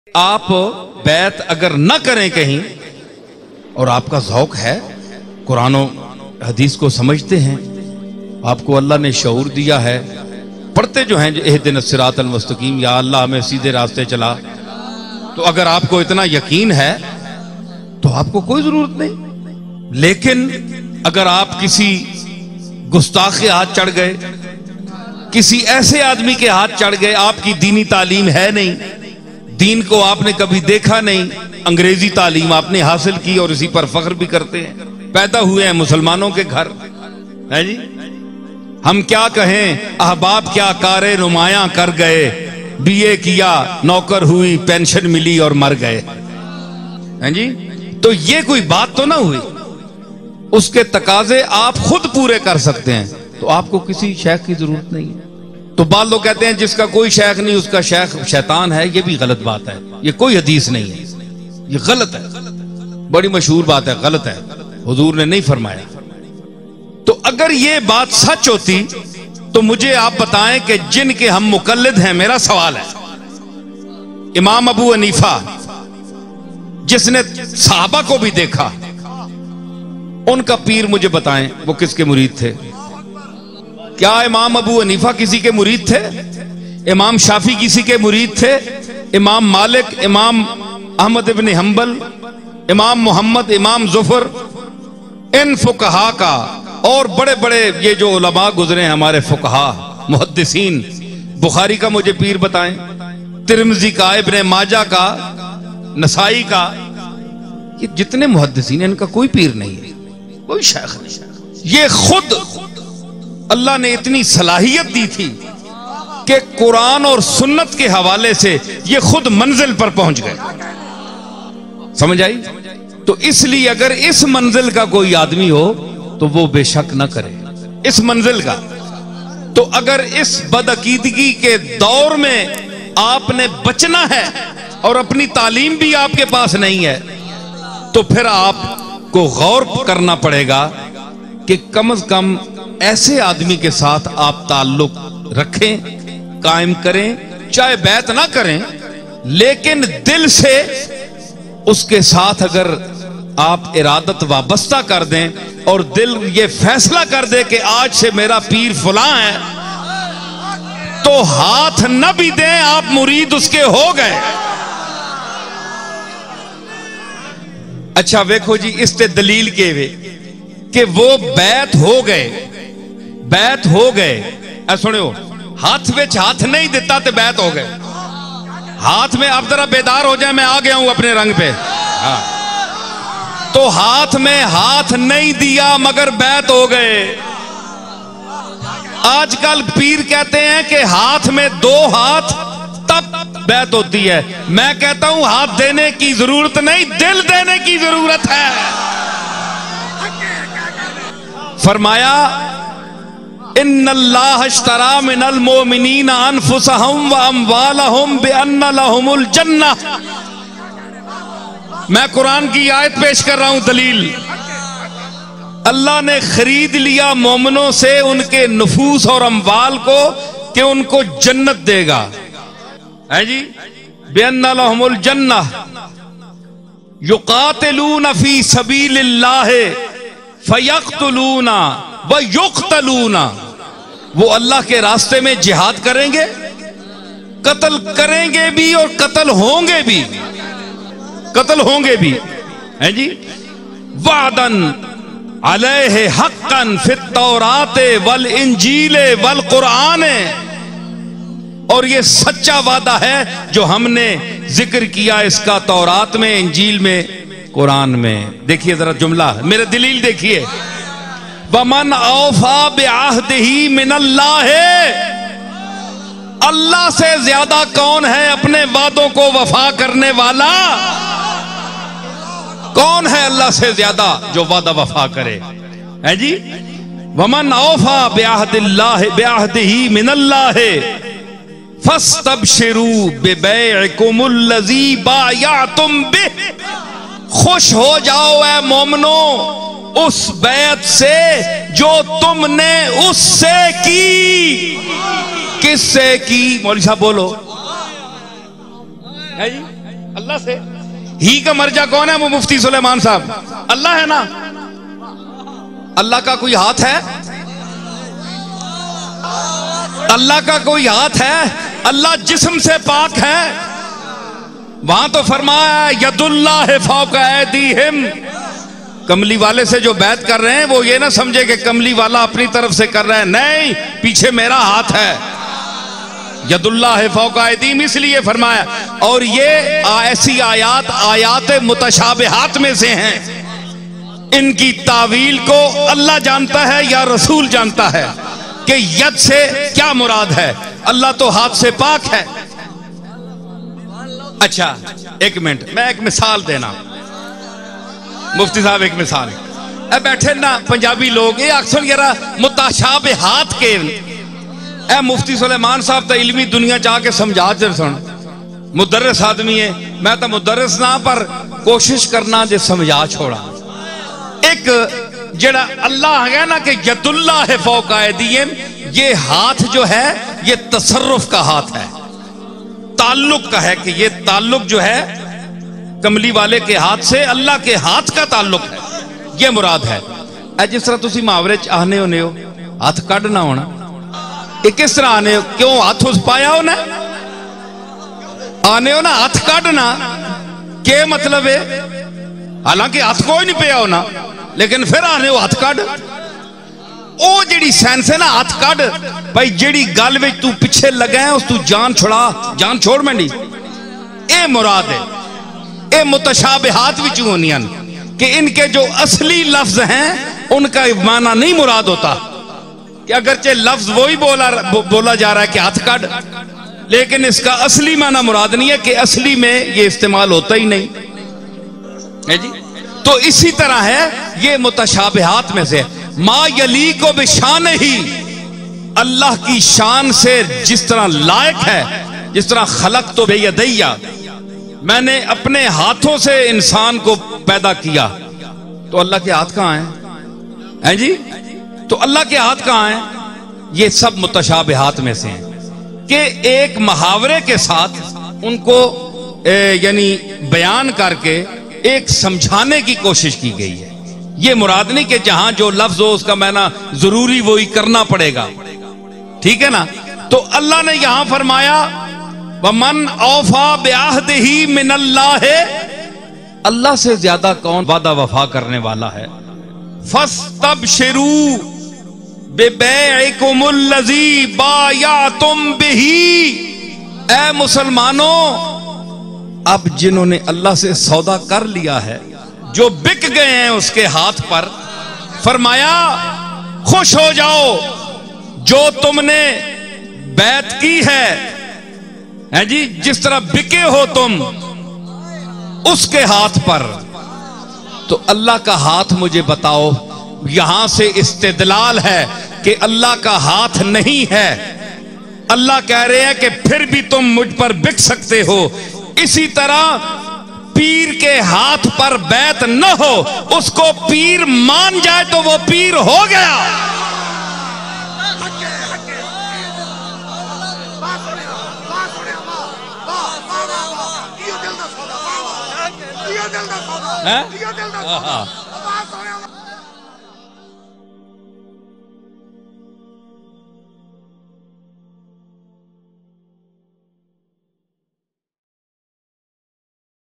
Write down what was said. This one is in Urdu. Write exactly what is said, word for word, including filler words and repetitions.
آپ بیعت اگر نہ کریں کہیں اور آپ کا ذوق ہے، قرآن و حدیث کو سمجھتے ہیں، آپ کو اللہ نے شعور دیا ہے، پڑھتے جو ہیں اہدنا الصراط المستقیم، یا اللہ ہمیں سیدھے راستے چلا، تو اگر آپ کو اتنا یقین ہے تو آپ کو کوئی ضرورت نہیں۔ لیکن اگر آپ کسی گستاخ کے ہاتھ چڑھ گئے، کسی ایسے آدمی کے ہاتھ چڑھ گئے، آپ کی دینی تعلیم ہے نہیں، دین کو آپ نے کبھی دیکھا نہیں، انگریزی تعلیم آپ نے حاصل کی اور اسی پر فخر بھی کرتے ہیں، پیدا ہوئے ہیں مسلمانوں کے گھر ہے جی، ہم کیا کہیں، احباب کیا کارے نمایاں کر گئے، بی اے کیا نوکر ہوئی پینشن ملی اور مر گئے ہیں جی، تو یہ کوئی بات تو نہ ہوئی، اس کے تقاضے آپ خود پورے کر سکتے ہیں، تو آپ کو کسی شیخ کی ضرورت نہیں ہے۔ تو بعض لوگ کہتے ہیں جس کا کوئی شیخ نہیں اس کا شیخ شیطان ہے، یہ بھی غلط بات ہے، یہ کوئی حدیث نہیں ہے، یہ غلط ہے، بڑی مشہور بات ہے، غلط ہے، حضور نے نہیں فرمایا۔ تو اگر یہ بات سچ ہوتی تو مجھے آپ بتائیں کہ جن کے ہم مقلد ہیں، میرا سوال ہے، امام ابو حنیفہ جس نے صحابہ کو بھی دیکھا، ان کا پیر مجھے بتائیں وہ کس کے مرید تھے؟ کیا امام ابو حنیفہ کسی کے مرید تھے؟ امام شافعی کسی کے مرید تھے؟ امام مالک، امام احمد ابن حنبل، امام محمد، امام ظفر، ان فقہا کا، اور بڑے بڑے یہ جو علماء گزرے ہیں ہمارے فقہا محدثین، بخاری کا مجھے پیر بتائیں، ترمذی کا، ابن ماجہ کا، نسائی کا، یہ جتنے محدثین ہیں ان کا کوئی پیر نہیں ہے، کوئی شیخ نہیں۔ یہ خود اللہ نے اتنی صلاحیت دی تھی کہ قرآن اور سنت کے حوالے سے یہ خود منزل پر پہنچ گئے، سمجھ آئی؟ تو اس لیے اگر اس منزل کا کوئی آدمی ہو تو وہ بے شک نہ کرے اس منزل کا۔ تو اگر اس بدعقیدگی کے دور میں آپ نے بچنا ہے اور اپنی تعلیم بھی آپ کے پاس نہیں ہے، تو پھر آپ کو غور کرنا پڑے گا کہ کم از کم ایسے آدمی کے ساتھ آپ تعلق رکھیں، قائم کریں، چاہے بیعت نہ کریں، لیکن دل سے اس کے ساتھ اگر آپ ارادت وابستہ کر دیں اور دل یہ فیصلہ کر دے کہ آج سے میرا پیر فلاں ہے، تو ہاتھ نہ بھی دیں آپ مرید اس کے ہو گئے۔ اچھا ویکھو جی، اس تے دلیل کے وے کہ وہ بیعت ہو گئے، بیعت ہو گئے، اے سنو، ہاتھ وچ ہاتھ نہیں دیتا تے بیعت ہو گئے، ہاتھ میں آپ ذرا بیدار ہو جائیں، میں آ گیا ہوں اپنے رنگ پہ، ہاں تو ہاتھ میں ہاتھ نہیں دیا مگر بیعت ہو گئے۔ آج کل پیر کہتے ہیں کہ ہاتھ میں دو ہاتھ تب بیعت ہوتی ہے، میں کہتا ہوں ہاتھ دینے کی ضرورت نہیں، دل دینے کی ضرورت ہے۔ فرمایا ان اللہ اشترى من المؤمنین انفسهم واموالهم بان لهم الجنہ، میں قرآن کی آیت پیش کر رہا ہوں، دلیل، اللہ نے خرید لیا مومنوں سے ان کے نفوس اور اموال کو کہ ان کو جنت دے گا، ہے جی، بِأَنَّ لَهُمُ الْجَنَّةِ يُقَاتِلُونَ فِي سَبِيلِ اللَّهِ فَيَقْتُلُونَ وَيُقْتَلُونَ، وہ اللہ کے راستے میں جہاد کریں گے، قتل کریں گے بھی اور قتل ہوں گے بھی، قتل ہوں گے بھی، ہے جی، وعدن علیہ حقا فی التوراۃ والانجیل والقرآن، اور یہ سچا وعدہ ہے جو ہم نے ذکر کیا اس کا تورات میں، انجیل میں، قرآن میں۔ دیکھیے ذرا جملہ، میرے دلیل دیکھیے، وَمَنْ أَوْفَى بِعَهْدِهِ مِنَ اللَّهِ، اللہ سے زیادہ کون ہے اپنے وعدوں کو وفا کرنے والا؟ کون ہے اللہ سے زیادہ جو وعدہ وفا کرے، ہے جی، وَمَنْ أَوْفَى بِعَهْدِ اللَّهِ بِعَهْدِهِ مِنَ اللَّهِ فَاسْتَبْشِرُوا بِبَيْعِكُمُ الَّذِي بَايَعْتُمْ بِهِ، خوش ہو جاؤ اے مومنو اس بیعت سے جو تم نے اس سے کی۔ کس سے کی؟ مولوی صاحب بولو، ہے جی، اللہ سے. ہی کا مرجع کون ہے؟ وہ مفتی سلیمان صاحب. اللہ ہے نا. اللہ کا کوئی ہاتھ ہے؟ اللہ کا کوئی ہاتھ ہے؟ اللہ جسم سے پاک ہے. وہاں تو فرمایا ید اللہ فوق ایدیہم. کملی والے سے جو بیعت کر رہے ہیں وہ یہ نہ سمجھے کہ کملی والا اپنی طرف سے کر رہے ہیں. نہیں، پیچھے میرا ہاتھ ہے. ید اللہ فوق ایدیہم اس لیے فرمایا. اور یہ ایسی آیات آیات متشابہات میں سے ہیں. ان کی تعویل کو اللہ جانتا ہے یا رسول جانتا ہے کہ ید سے کیا مراد ہے. اللہ تو ہاتھ سے پاک ہے. اچھا ایک منٹ، میں ایک مثال دینا. مفتی صاحب ایک مثال. اے بیٹھے نا پنجابی لوگ یہ اکثر یارا متشابہات کے. اے مفتی سلیمان صاحب تو علمی دنیا چاہ کے سمجھا چل سن. مدرس آدمی ہے، میں تو مدرس نہ پر کوشش کرنا جے سمجھا چھوڑا. ایک جڑا اللہ ہے نا کہ ید اللہ ہے فوق ایدیہم، یہ ہاتھ جو ہے یہ تصرف کا ہاتھ ہے، تعلق کا ہے. کہ یہ تعلق جو ہے کملی والے کے ہاتھ سے اللہ کے ہاتھ کا تعلق ہے، یہ مراد ہے. اے جس طرح تسی محاورے چ آنے ہونے ہو ہاتھ کڈ نہ ہونا، یہ کس طرح آنے ہو؟ کیوں ہاتھ اس پایا ہونا آنے ہو نا ہاتھ کڈنا کیا مطلب ہے؟ حالانکہ ہاتھ کوئی نہیں پیا ہونا لیکن پھر آنے ہو ہاتھ کڈ. او جیڑی سینس ہے نا ہاتھ کڈ بھائی جیڑی گل وچ تو پیچھے لگا ہے اس تو جان چھڑا، جان چھوڑ مینڈی. اے مراد ہے. اے متشابہات وچ ہونیاں کہ ان کے جو اصلی لفظ ہیں ان کا معنی نہیں مراد ہوتا. کہ اگرچہ لفظ وہی بولا بولا جا رہا ہے کہ ہاتھ کڈ، لیکن اس کا اصلی معنی مراد نہیں ہے کہ اصلی میں یہ استعمال ہوتا ہی نہیں ہے جی. تو اسی طرح ہے یہ متشابہات میں سے. ما یلیق بشان ہی، اللہ کی شان سے جس طرح لائق ہے. جس طرح خلق تو بے یدیہ، میں نے اپنے ہاتھوں سے انسان کو پیدا کیا. تو اللہ کے ہاتھ کہاں ہیں؟ ہیں جی تو اللہ کے ہاتھ کہاں ہیں؟ یہ سب متشابہات میں سے ہیں کہ ایک محاورے کے ساتھ ان کو یعنی بیان کر کے ایک سمجھانے کی کوشش کی گئی ہے. یہ مراد نہیں کہ جہاں جو لفظ ہو اس کا معنی ضروری وہی کرنا پڑے گا. ٹھیک ہے نا. تو اللہ نے یہاں فرمایا وَمَنْ أَوْفَى بِعَهْدِهِ مِنَ اللَّهِ، اللہ سے زیادہ کون وعدہ وفا کرنے والا ہے. فَاسْتَبْشِرُوا بِبَيْعِكُمُ الَّذِي بَايَعْتُمْ بِهِ، اے مسلمانوں اب جنہوں نے اللہ سے سودا کر لیا ہے، جو بک گئے ہیں اس کے ہاتھ پر، فرمایا خوش ہو جاؤ جو تم نے بیعت کی ہے ہے جی، جس طرح بکے ہو تم اس کے ہاتھ پر. تو اللہ کا ہاتھ مجھے بتاؤ. یہاں سے استدلال ہے کہ اللہ کا ہاتھ نہیں ہے. اللہ کہہ رہے ہیں کہ پھر بھی تم مجھ پر بک سکتے ہو. اسی طرح پیر کے ہاتھ پر بیعت نہ ہو، اس کو پیر مان جائے تو وہ پیر ہو گیا.